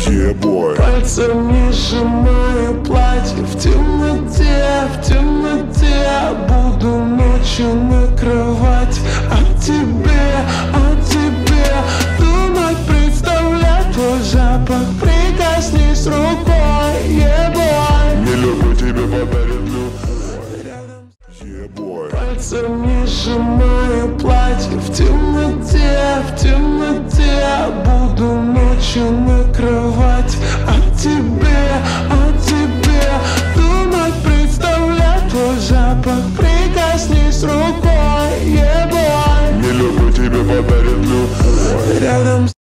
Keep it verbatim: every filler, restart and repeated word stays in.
Ебой. Пальцами сжимаю платье в темноте, в темноте. Буду ночью накрывать о тебе, о тебе. Думать, представлять твой запах. Прикоснись рукой, ебой. Не люблю, тебе подарит любовь. Ебой. Пальцами сжимаю платье в темноте, в темноте. Буду ночью накрывать о тебе, о тебе. Думать, представлять твой запах. Прикоснись рукой, ебой. Не люблю, тебе подарит любовь. Рядом